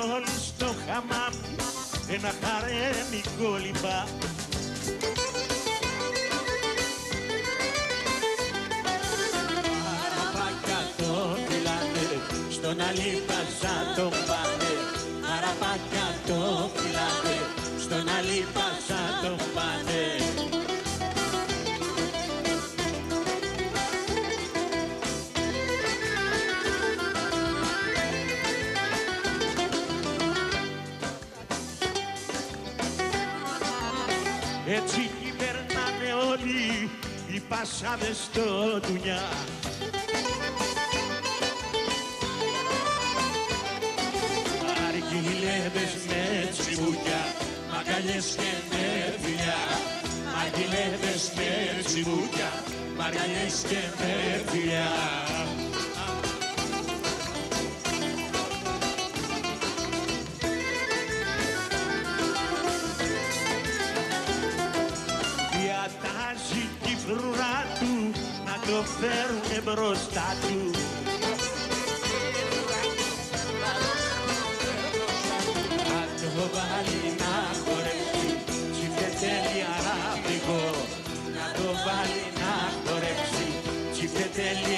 όλοι στο χαμάμ ένα χαρέμι κόλυμπα. Αραπάκια το φυλάνε, στον Αλίπασα τον πάνε. Αραπάκια το φυλάνε, στον Αλίπασα τον πάνε. Έτσι κυβερνάνε όλοι οι πασάδες στο ντουνιά. Αργιλέδες με τσιμπούκια, μαγκαλιές και με φιλιά. Αργιλέδες με τσιμπούκια, μαγκαλιές και με φιλιά. Διατάζει τη φρουρά του να το φέρουνε μπροστά του. Να το βάλει να χορέψει, τσιφτετέλει αραβικό. Να το βάλει να χορέψει, τσιφτετέλει